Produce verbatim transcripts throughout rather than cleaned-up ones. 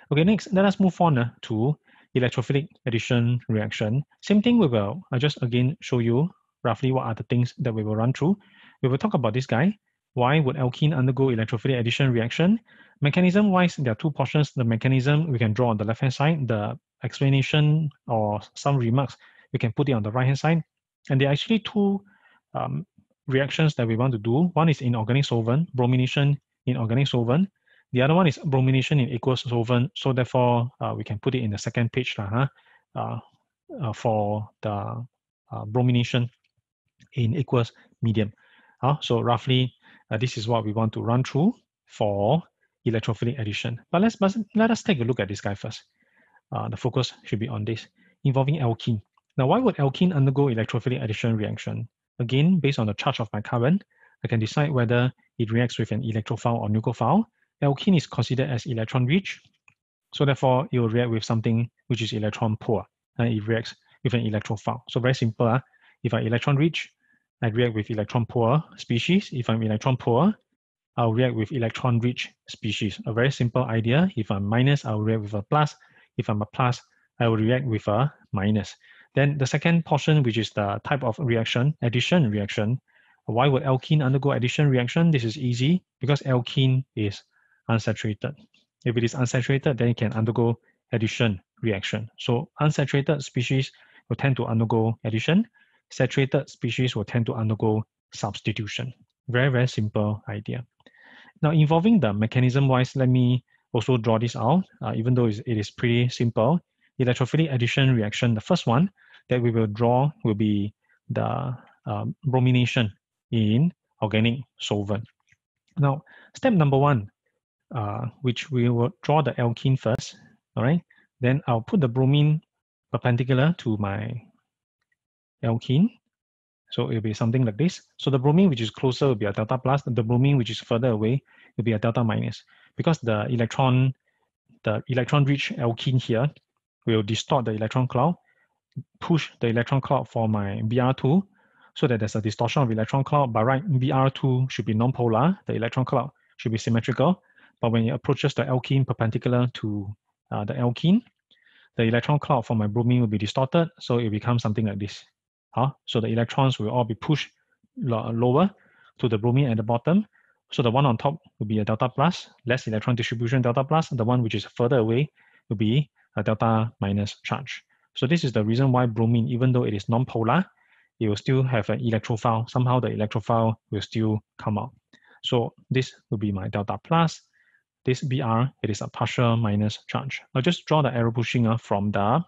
Okay, next, let us move on uh, to electrophilic addition reaction. Same thing we will, I'll just again show you roughly what are the things that we will run through. We will talk about this guy. Why would alkene undergo electrophilic addition reaction? Mechanism-wise, there are two portions. The mechanism we can draw on the left-hand side. The explanation or some remarks, we can put it on the right-hand side. And there are actually two um, reactions that we want to do. One is in organic solvent, bromination in organic solvent. The other one is bromination in aqueous solvent. So therefore, uh, we can put it in the second page lah, huh? uh, uh, for the uh, bromination in aqueous medium. Uh, so roughly, uh, this is what we want to run through for electrophilic addition. But let's but let us take a look at this guy first. Uh, the focus should be on this, involving alkene. Now, why would alkene undergo electrophilic addition reaction? Again, based on the charge of my carbon, I can decide whether it reacts with an electrophile or nucleophile. Alkene is considered as electron rich, so therefore it will react with something which is electron poor, and it reacts with an electrophile. So very simple. Uh, if I'm electron rich, I react with electron poor species. If I'm electron poor, I'll react with electron rich species. A very simple idea. If I'm minus, I'll react with a plus. If I'm a plus, I will react with a minus. Then the second portion, which is the type of reaction, addition reaction. Why would alkene undergo addition reaction? This is easy because alkene is unsaturated. If it is unsaturated, then it can undergo addition reaction. So unsaturated species will tend to undergo addition. Saturated species will tend to undergo substitution. Very, very simple idea. Now, involving the mechanism-wise, let me also draw this out, uh, even though it is pretty simple. Electrophilic addition reaction, the first one that we will draw will be the um, bromination in organic solvent. Now, step number one, uh, which we will draw the alkene first, all right? Then I'll put the bromine perpendicular to my alkene. So it'll be something like this. So the bromine which is closer will be a delta plus, the bromine which is further away will be a delta minus. Because the electron, the electron-rich alkene here will distort the electron cloud, push the electron cloud for my B R two, so that there's a distortion of electron cloud. By right, B R two should be non-polar, the electron cloud should be symmetrical. But when it approaches the alkene perpendicular to uh, the alkene, the electron cloud for my bromine will be distorted, so it becomes something like this. Huh? So the electrons will all be pushed lower to the bromine at the bottom. So the one on top will be a delta plus, less electron distribution delta plus. The one which is further away will be a delta minus charge. So this is the reason why bromine, even though it is non-polar, it will still have an electrophile. Somehow the electrophile will still come out. So this will be my delta plus. This B R, it is a partial minus charge. I'll just draw the arrow pushing uh, from the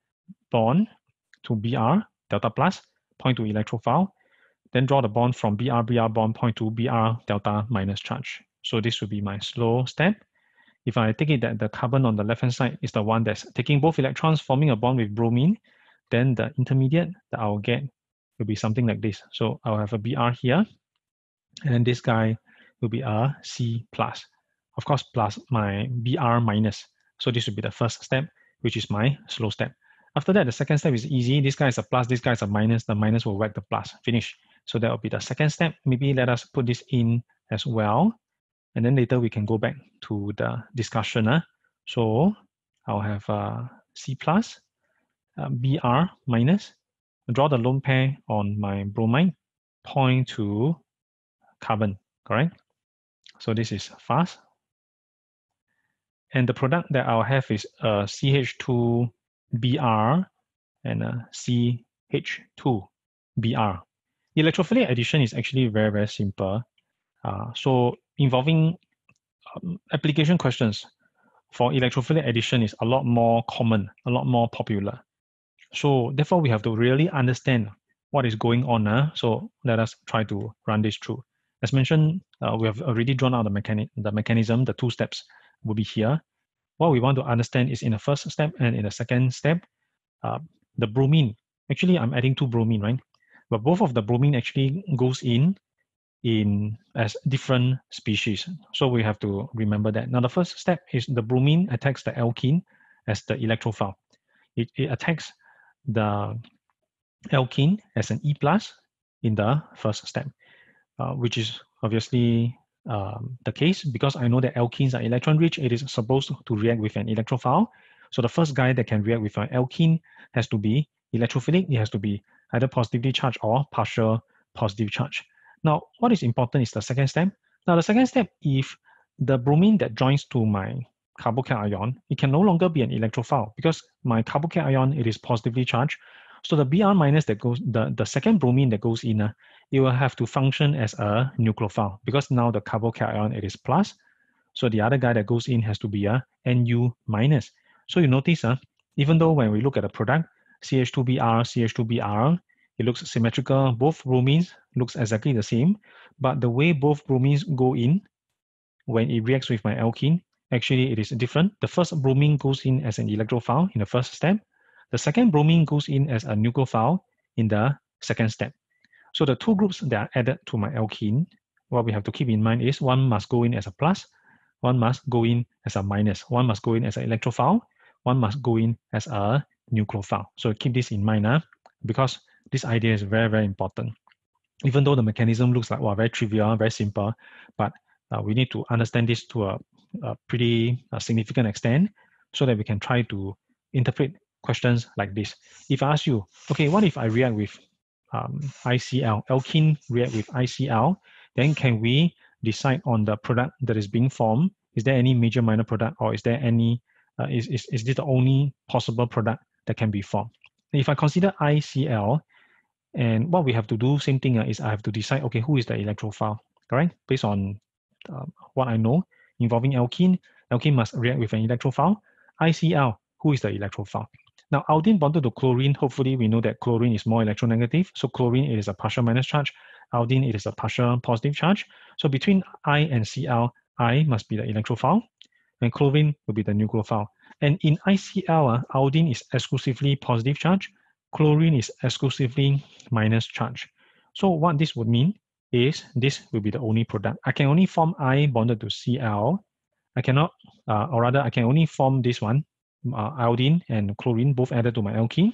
bond to B R, delta plus, point to electrophile. Then draw the bond from B R, B R bond, point to B R, delta minus charge. So this will be my slow step. If I take it that the carbon on the left-hand side is the one that's taking both electrons, forming a bond with bromine, then the intermediate that I'll get will be something like this. So I'll have a B R here, and this guy will be a C plus. Of course, plus my B R minus. So this will be the first step, which is my slow step. After that, the second step is easy. This guy is a plus, this guy is a minus. The minus will whack the plus. Finish. So that will be the second step. Maybe let us put this in as well. And then later we can go back to the discussion. Uh. So I'll have uh, C plus, uh, B R minus. Draw the lone pair on my bromine. Point to carbon, correct? So this is fast. And the product that I'll have is a C H two B R and a C H two B R. Electrophilic addition is actually very, very simple. Uh, so involving um, application questions for electrophilic addition is a lot more common, a lot more popular. So therefore, we have to really understand what is going on. Uh? So let us try to run this through. As mentioned, uh, we have already drawn out the, mechani the mechanism. The two steps will be here. What we want to understand is in the first step and in the second step, uh, the bromine. Actually, I'm adding two bromine, right? But both of the bromine actually goes in in as different species. So we have to remember that. Now, the first step is the bromine attacks the alkene as the electrophile. It, it attacks the alkene as an E plus in the first step, uh, which is obviously um, the case, because I know that alkenes are electron rich, it is supposed to react with an electrophile. So the first guy that can react with an alkene has to be electrophilic. It has to be either positively charged or partial positive charge. Now, what is important is the second step. Now, the second step, if the bromine that joins to my carbocation ion, it can no longer be an electrophile because my carbocation ion, it is positively charged. So the Br minus that goes, the, the second bromine that goes in, uh, it will have to function as a nucleophile because now the carbocation it is plus. So the other guy that goes in has to be a Nu minus. So you notice, uh, even though when we look at the product, C H two B r, C H two B r, it looks symmetrical. Both bromines looks exactly the same, but the way both bromines go in when it reacts with my alkene, actually it is different. The first bromine goes in as an electrophile in the first step. The second bromine goes in as a nucleophile in the second step. So the two groups that are added to my alkene, what we have to keep in mind is one must go in as a plus, one must go in as a minus, one must go in as an electrophile, one must go in as a nucleophile. So keep this in mind, uh, because this idea is very, very important. Even though the mechanism looks like, wow, very trivial, very simple, but uh, we need to understand this to a, a pretty uh, significant extent so that we can try to interpret questions like this. If I ask you, okay, what if I react with um, I C L, alkene react with I C L, then can we decide on the product that is being formed? Is there any major minor product, or is there any, uh, is, is, is this the only possible product that can be formed? If I consider I C L, and what we have to do, same thing, uh, is I have to decide, okay, who is the electrophile, correct? Based on uh, what I know involving alkene, alkene must react with an electrophile. I C L, who is the electrophile? Now, iodine bonded to chlorine, hopefully we know that chlorine is more electronegative. So chlorine, it is a partial minus charge. Iodine, it is a partial positive charge. So between I and Cl, I must be the electrophile, and chlorine will be the nucleophile. And in I C L, uh, iodine is exclusively positive charge. Chlorine is exclusively minus charge. So what this would mean is this will be the only product. I can only form I bonded to Cl. I cannot, uh, or rather, I can only form this one, uh, iodine and chlorine both added to my alkene.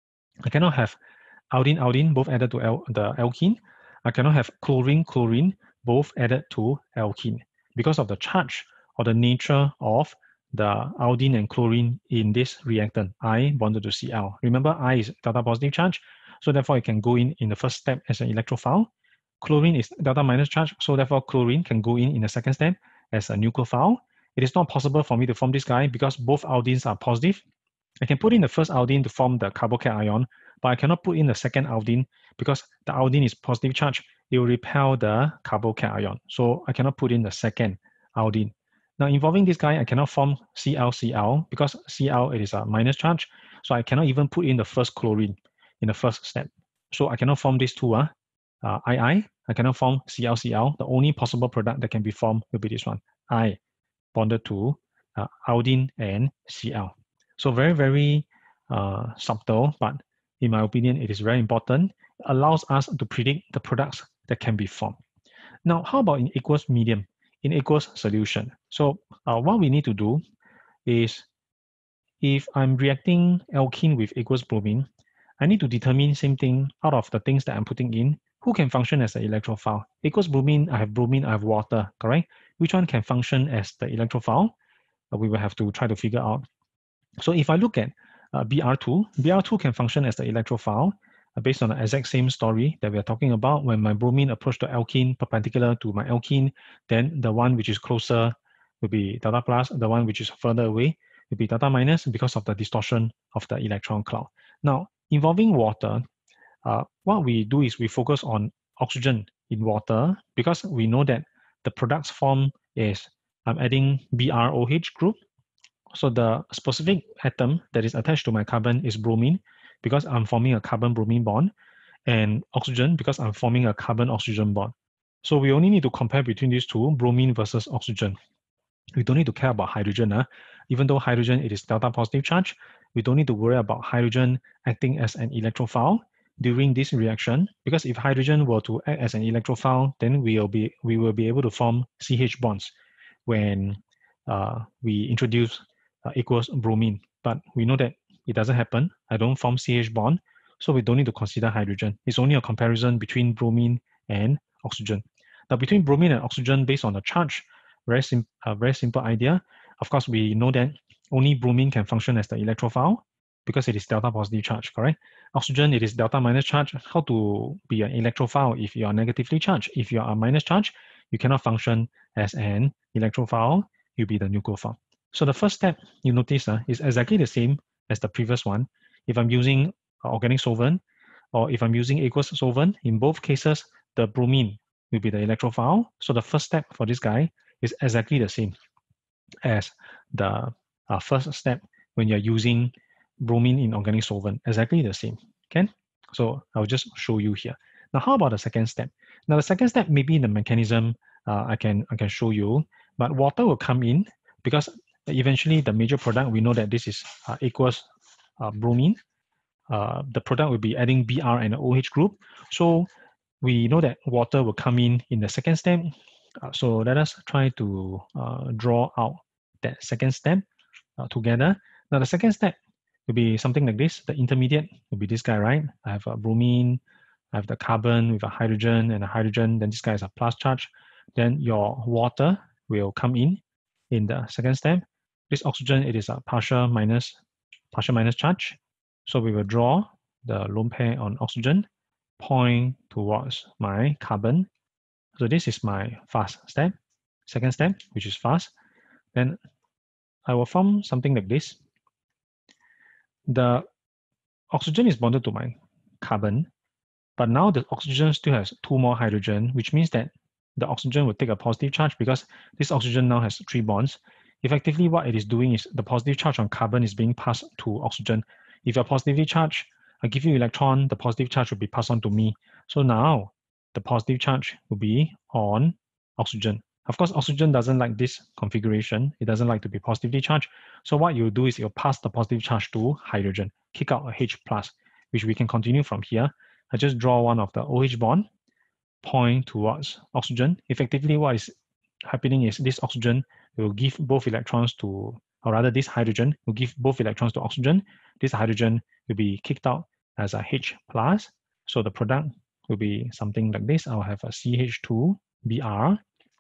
I cannot have iodine, iodine both added to al the alkene. I cannot have chlorine, chlorine both added to alkene because of the charge or the nature of the iodine and chlorine in this reactant, I bonded to Cl. Remember, I is delta positive charge, so therefore it can go in in the first step as an electrophile. Chlorine is delta minus charge, so therefore chlorine can go in in the second step as a nucleophile. It is not possible for me to form this guy because both iodines are positive. I can put in the first iodine to form the carbocation ion, but I cannot put in the second iodine because the iodine is positive charge. It will repel the carbocation ion, so I cannot put in the second iodine. Now, involving this guy, I cannot form ClCl because Cl it is a minus charge, so I cannot even put in the first chlorine in the first step. So I cannot form these two, uh, uh, I I. I cannot form ClCl. The only possible product that can be formed will be this one, I bonded to uh, iodine and Cl. So very, very uh, subtle, but in my opinion, it is very important. It allows us to predict the products that can be formed. Now, how about in aqueous medium? In aqueous solution. So uh, what we need to do is, if I'm reacting alkene with aqueous bromine, I need to determine same thing out of the things that I'm putting in, who can function as an electrophile. Aqueous bromine, I have bromine, I have water, correct? Which one can function as the electrophile? Uh, we will have to try to figure out. So if I look at uh, B R two, B R two can function as the electrophile uh, based on the exact same story that we are talking about. When my bromine approach the alkene perpendicular to my alkene, then the one which is closer will be delta plus, the one which is further away will be delta minus because of the distortion of the electron cloud. Now, involving water, uh, what we do is we focus on oxygen in water because we know that the products form is I'm adding B R O H group. So the specific atom that is attached to my carbon is bromine because I'm forming a carbon-bromine bond, and oxygen because I'm forming a carbon-oxygen bond. So we only need to compare between these two, bromine versus oxygen. We don't need to care about hydrogen. Huh? Even though hydrogen it is delta positive charge, we don't need to worry about hydrogen acting as an electrophile during this reaction, because if hydrogen were to act as an electrophile, then we will be, we will be able to form C H bonds when uh, we introduce uh, aqueous bromine. But we know that it doesn't happen. I don't form C H bond, so we don't need to consider hydrogen. It's only a comparison between bromine and oxygen. Now, between bromine and oxygen, based on the charge, very, sim uh, very simple idea. Of course, we know that only bromine can function as the electrophile because it is delta positive charge, correct? Oxygen, it is delta minus charge. How to be an electrophile if you are negatively charged? If you are a minus charge, you cannot function as an electrophile. You'll be the nucleophile. So the first step you notice uh, is exactly the same as the previous one. If I'm using organic solvent or if I'm using aqueous solvent, in both cases, the bromine will be the electrophile. So the first step for this guy is exactly the same as the uh, first step when you're using bromine in organic solvent, exactly the same. Okay, so I'll just show you here. Now, how about the second step? Now, the second step, maybe in the mechanism, uh, I can I can show you, but water will come in because eventually the major product, we know that this is uh, aqueous uh, bromine. Uh, the product will be adding B R and the OH group. So we know that water will come in in the second step. Uh, so let us try to uh, draw out that second step uh, together. Now the second step will be something like this. The intermediate will be this guy, right? I have a bromine, I have the carbon with a hydrogen and a hydrogen, then this guy is a plus charge. Then your water will come in in the second step. This oxygen, it is a partial minus, partial minus charge. So we will draw the lone pair on oxygen, point towards my carbon. So this is my fast step. Second step, which is fast. Then I will form something like this. The oxygen is bonded to my carbon, but now the oxygen still has two more hydrogen, which means that the oxygen will take a positive charge because this oxygen now has three bonds. Effectively, what it is doing is the positive charge on carbon is being passed to oxygen. If you're positively charged, I give you electron, the positive charge will be passed on to me. So now the positive charge will be on oxygen. Of course, oxygen doesn't like this configuration. It doesn't like to be positively charged. So what you do is you'll pass the positive charge to hydrogen, kick out a H plus, which we can continue from here. I just draw one of the OH bond, point towards oxygen. Effectively, what is happening is this oxygen will give both electrons to, or rather this hydrogen will give both electrons to oxygen. This hydrogen will be kicked out as a H plus. So the product will be something like this. I'll have a C H two B R.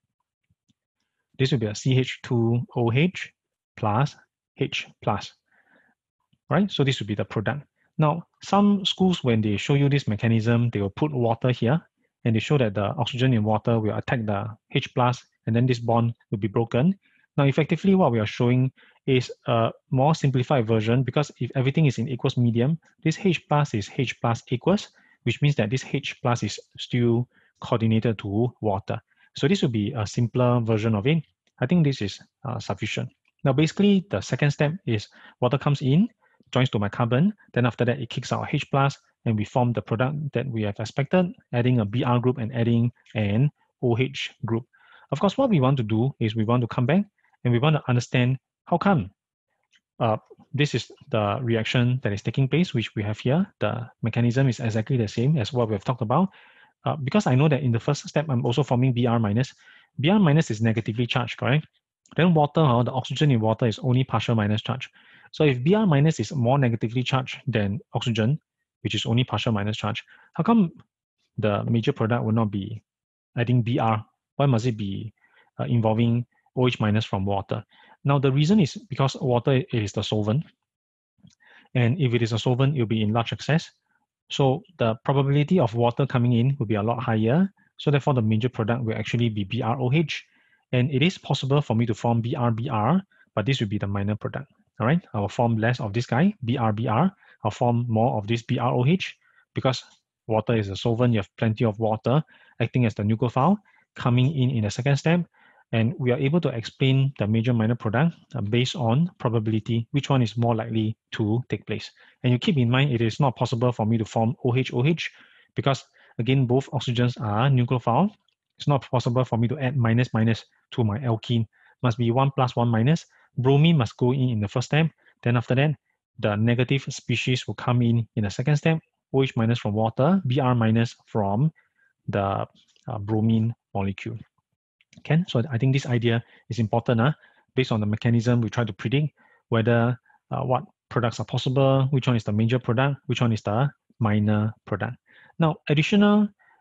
This will be a C H two O H plus H plus. Right? So this will be the product. Now, some schools, when they show you this mechanism, they will put water here, and they show that the oxygen in water will attack the H plus, and then this bond will be broken. Now, effectively, what we are showing is a more simplified version, because if everything is in aqueous medium, this H plus is H plus aqueous, which means that this H plus is still coordinated to water. So this will be a simpler version of it. I think this is uh, sufficient. Now, basically, the second step is water comes in, joins to my carbon, then after that it kicks out H plus, and we form the product that we have expected, adding a B R group and adding an OH group. Of course, what we want to do is we want to come back and we want to understand how come uh, this is the reaction that is taking place, which we have here. The mechanism is exactly the same as what we have talked about. Uh, because I know that in the first step, I'm also forming B R minus. B R minus is negatively charged, correct? Then water, uh, the oxygen in water is only partial minus charge. So if B R minus is more negatively charged than oxygen, which is only partial minus charge, how come the major product will not be adding B R? Why must it be uh, involving OH minus from water? Now, the reason is because water is the solvent. And if it is a solvent, it will be in large excess. So the probability of water coming in will be a lot higher. So therefore, the major product will actually be B R O H. And it is possible for me to form B R B R, but this will be the minor product. All right, I will form less of this guy, B R B R. I'll form more of this B R O H because water is a solvent. You have plenty of water acting as the nucleophile coming in in the second step. And we are able to explain the major minor product uh, based on probability, which one is more likely to take place. And you keep in mind, it is not possible for me to form OH OH because, again, both oxygens are nucleophile. It's not possible for me to add minus minus to my alkene. Must be one plus one minus. Bromine must go in in the first step. Then after that, the negative species will come in in the second step. OH minus from water, B R minus from the uh, bromine molecule. Okay, so I think this idea is important. Uh, based on the mechanism, we try to predict whether uh, what products are possible, which one is the major product, which one is the minor product. Now, additional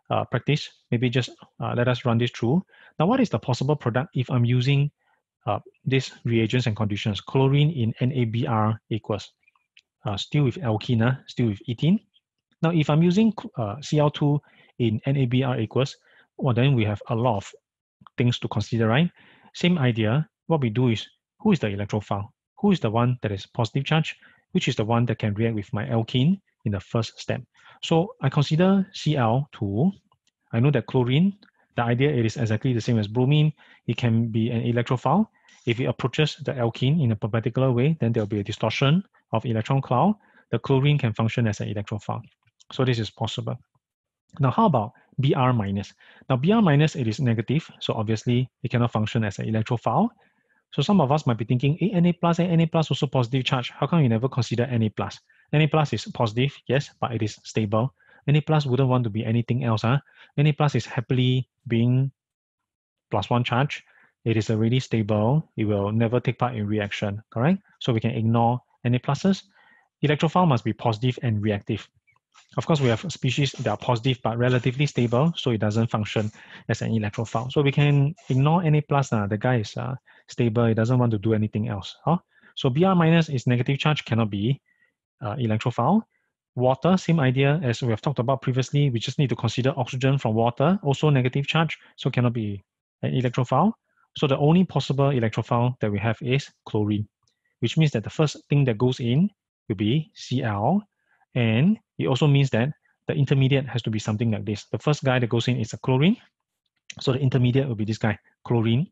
uh, practice, maybe just uh, let us run this through. Now, what is the possible product if I'm using uh, these reagents and conditions? Chlorine in N A B R equals, uh, still with alkene, uh, still with ethene. Now, if I'm using uh, C L two in N A B R equals, well, then we have a lot of things to consider, right? Same idea. What we do is, who is the electrophile? Who is the one that is positive charge? Which is the one that can react with my alkene in the first step? So I consider C L two. I know that chlorine, the idea it is exactly the same as bromine. It can be an electrophile. If it approaches the alkene in a particular way, then there will be a distortion of electron cloud. The chlorine can function as an electrophile. So this is possible. Now, how about B R minus? Now, B R minus, it is negative, so obviously it cannot function as an electrophile. So some of us might be thinking, hey, Na plus and Na plus also positive charge. How come you never consider Na plus? Na plus is positive, yes, but it is stable. Na plus wouldn't want to be anything else. Huh? Na plus is happily being plus one charge. It is already stable. It will never take part in reaction, correct? So we can ignore Na pluses. Electrophile must be positive and reactive. Of course, we have species that are positive but relatively stable, so it doesn't function as an electrophile. So we can ignore Na plus. Uh, the guy is uh, stable. It doesn't want to do anything else. Huh? So Br minus is negative charge, cannot be uh, electrophile. Water, same idea as we have talked about previously. We just need to consider oxygen from water, also negative charge, so cannot be an electrophile. So the only possible electrophile that we have is chlorine, which means that the first thing that goes in will be Cl. And it also means that the intermediate has to be something like this. The first guy that goes in is a chlorine. So the intermediate will be this guy, chlorine,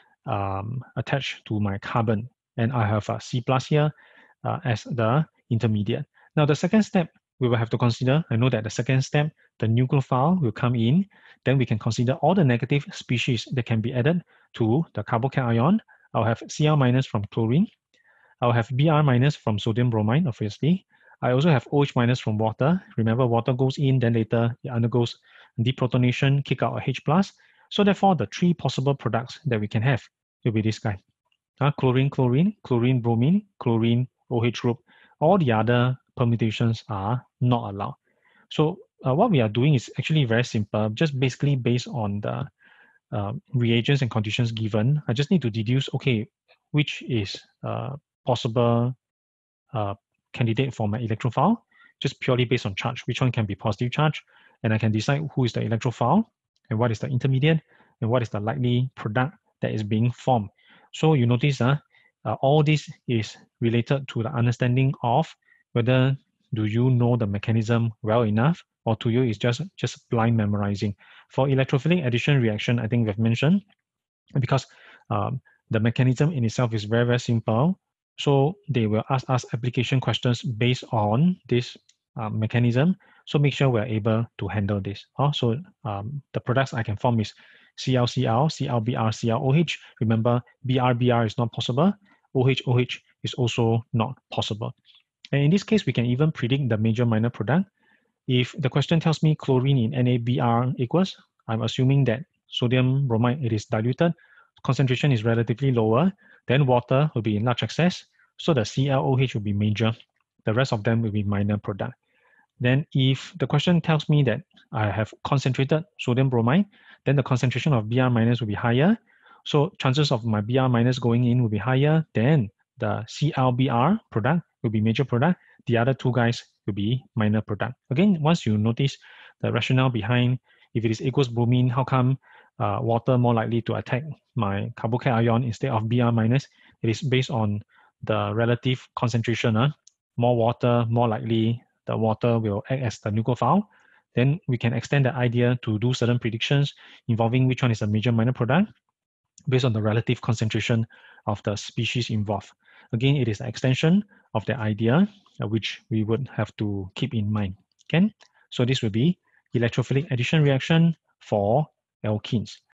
um, attached to my carbon. And I have a C plus here uh, as the intermediate. Now the second step, we will have to consider, I know that the second step, the nucleophile will come in. Then we can consider all the negative species that can be added to the carbocation ion. I'll have Cl minus from chlorine. I'll have Br minus from sodium bromide, obviously. I also have OH minus from water. Remember, water goes in, then later it undergoes deprotonation, kick out a H plus. So therefore, the three possible products that we can have will be this guy. Uh, chlorine, chlorine, chlorine, bromine, chlorine, OH group. All the other permutations are not allowed. So uh, what we are doing is actually very simple, just basically based on the uh, reagents and conditions given. I just need to deduce, okay, which is uh, possible uh, candidate for my electrophile, just purely based on charge, which one can be positive charge, and I can decide who is the electrophile and what is the intermediate and what is the likely product that is being formed. So you notice uh, uh, all this is related to the understanding of whether do you know the mechanism well enough, or to you it's just, just blind memorizing. For electrophilic addition reaction, I think we've mentioned, because um, the mechanism in itself is very, very simple. So they will ask us application questions based on this uh, mechanism. So make sure we're able to handle this. Oh, so um, the products I can form is C L C L, C L B R, C L O H. Remember, B R B R is not possible. O H O H is also not possible. And in this case, we can even predict the major minor product. If the question tells me chlorine in N A B R equals, I'm assuming that sodium bromide, it is diluted, concentration is relatively lower, then water will be in large excess, so the C L O H will be major. The rest of them will be minor product. Then if the question tells me that I have concentrated sodium bromide, then the concentration of Br minus will be higher. So chances of my Br minus going in will be higher, then the C L B R product will be major product. The other two guys will be minor product. Again, once you notice the rationale behind, if it is aqueous bromine, how come uh, water more likely to attack my carbocation ion instead of Br minus? It is based on the relative concentration. Uh. More water, more likely the water will act as the nucleophile. Then we can extend the idea to do certain predictions involving which one is a major minor product based on the relative concentration of the species involved. Again, it is an extension of the idea uh, which we would have to keep in mind. Okay? So this will be electrophilic addition reaction for alkenes.